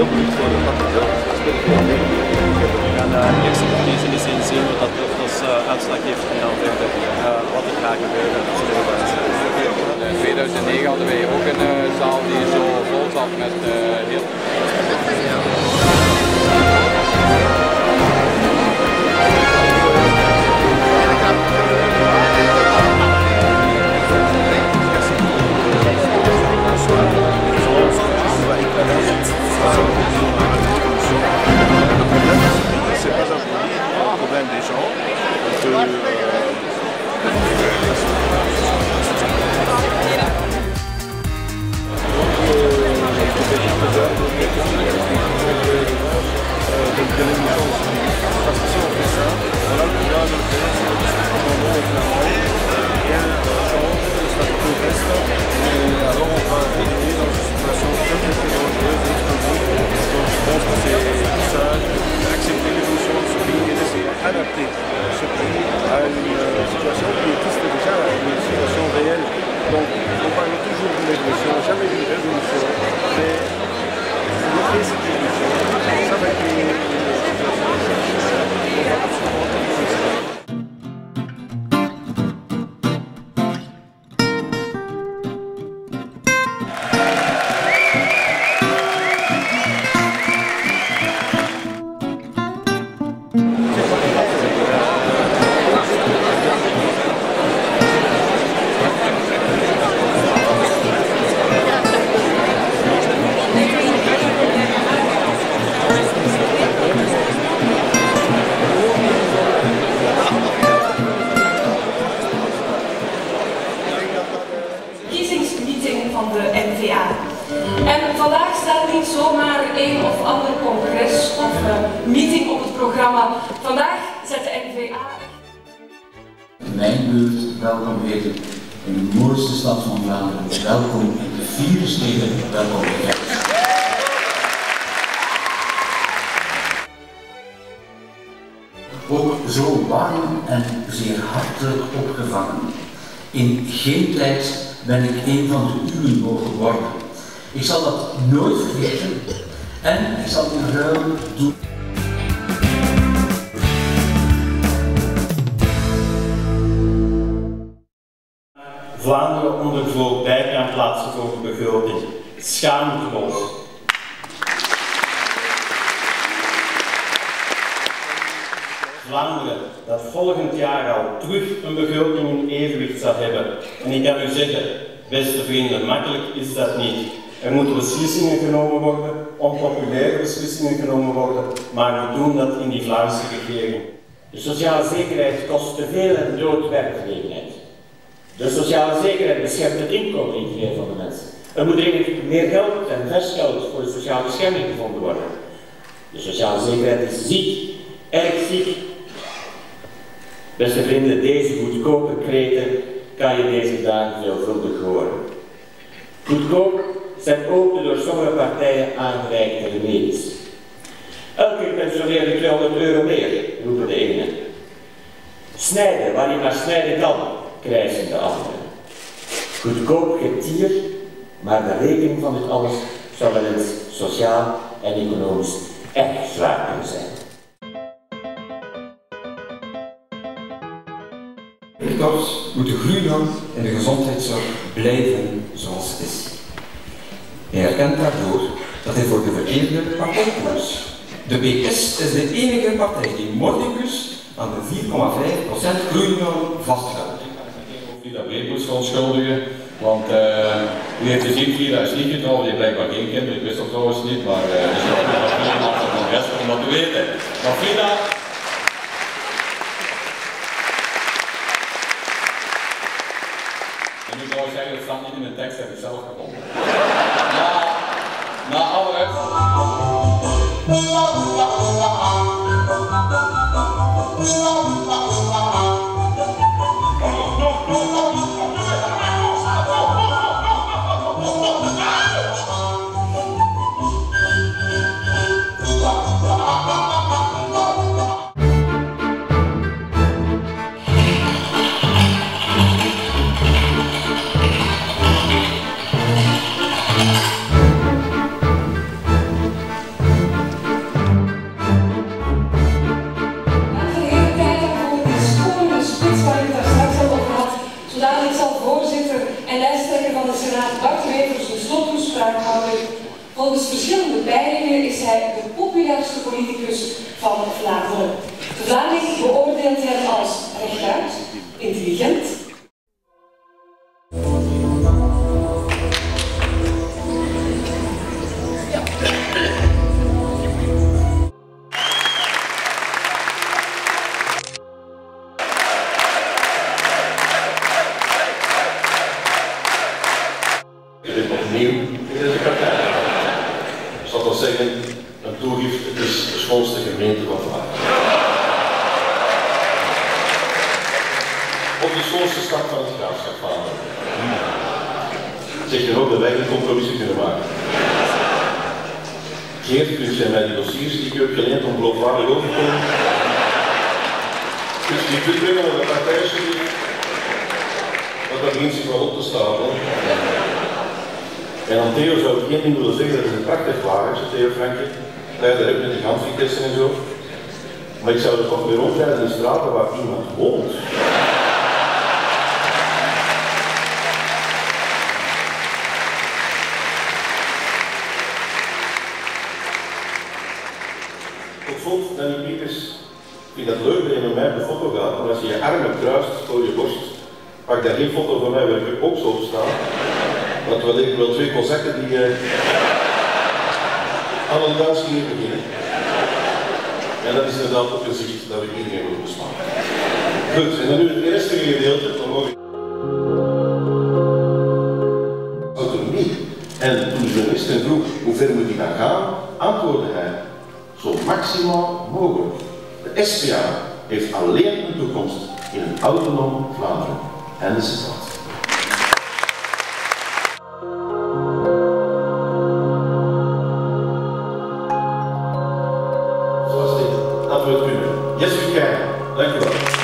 heel goed voor de materieel. Dat speelt veel mee. En de expertise in die zin zien we dat dat uitslag heeft in verder wat er gaat gebeuren. In 2009 hadden wij ook een zaal die zo vol zat met heel... adapté ce pays à une situation qui existe déjà, une situation réelle. Donc on parle toujours d'une évolution, jamais d'une révolution, mais bloquer cette évolution, ça va être une situation on va absolument pas. Van de NVA. En vandaag staat niet zomaar een of ander congres of meeting op het programma. Vandaag zet de NVA... In mijn buurt, welkom weer in de mooiste stad van Vlaanderen, welkom in de vierde steden, welkom weer. Ook zo warm en zeer hartelijk opgevangen. In geen tijd ben ik een van de uwen mogen worden. Ik zal dat nooit vergeten en ik zal een ruil doen. Vlaanderen onder voogdij kan plaatsen voor de begroting. Schaamteloos. Vlaanderen dat volgend jaar al terug een begroting in evenwicht zal hebben. En ik kan u zeggen, beste vrienden, makkelijk is dat niet. Er moeten beslissingen genomen worden, onpopulaire beslissingen genomen worden, maar we doen dat in die Vlaamse regering. De sociale zekerheid kost te veel en doodt werkgelegenheid. De sociale zekerheid beschermt het inkomen individueel van de mensen. Er moet dringend meer geld en vers geld voor de sociale bescherming gevonden worden. De sociale zekerheid is ziek, erg ziek. Beste vrienden, deze goedkope kreten kan je deze dagen veelvuldig horen. Goedkoop zijn ook de door sommige partijen aangereikte remedies. Elke gepensioneerde 200 euro meer, roepen de ene. Snijden waar je maar snijden kan, krijgen de anderen. Goedkoop getier, maar de rekening van dit alles zou wel eens sociaal en economisch erg zwaar kunnen zijn. Binnenkort moet de groeinorm in de gezondheidszorg blijven zoals het is. Hij erkent daardoor dat hij voor de verkeerde partij koos. De PS is de enige partij die mordicus aan de 4,5% groeinorm vasthoudt. Ik hoef niet dat Breekboes verontschuldigen, want u heeft gezien, Frida is niet getrouwd, die heeft blijkbaar geen kinderen, ik wist dat trouwens niet, maar dus ik heb nog niet achter van de rest om dat te weten. Maar Frida... En nu zou ik zeggen, dat staat niet in de tekst, heb ik zelf gevonden. Na alle Volgens verschillende peilingen is hij de populairste politicus van Vlaanderen. De Vlaming beoordeelt hem als rechtuit, intelligent, Ik zal toch zeggen, een toegift, het is de schoonste gemeente van Vlaanderen. Of de schoonste stad van het graafschap Vlaanderen. Zeg je ook dat wij een compromissie kunnen maken. Geert, kun jij mij die dossiers die ik heb geleend om geloofwaardig over te komen? Kun je die terugbrengen naar de partijtje? Want dat begint zich wel op te stapelen. En aan Theo zou ik één ding willen zeggen, dat is een prachtig wagentje, Theo Franke. Daar heb met die handvitessen en zo. Maar ik zou er toch weer rondrijden in de straten waar iemand woont. Tot slot, Danny Pieters, ik vind dat leuk dat je met mij op de foto gaat, maar als je je armen kruist voor je borst, pak daar geen foto van mij waar ik ook zo op sta. Want we liggen wel twee kozakken die aan een dans gingen beginnen. En dat is inderdaad op gezicht dat we iedereen willen beslaan. Goed, en dan nu het eerste gedeelte, dan mogen autonomie. En toen de journalist hem vroeg hoe ver moet hij dan gaan, antwoordde hij zo maximaal mogelijk. De SPA heeft alleen een toekomst in een autonoom Vlaanderen. En de citat. Zoals dit, dat we het kunnen. Yes, we can. Dank u wel.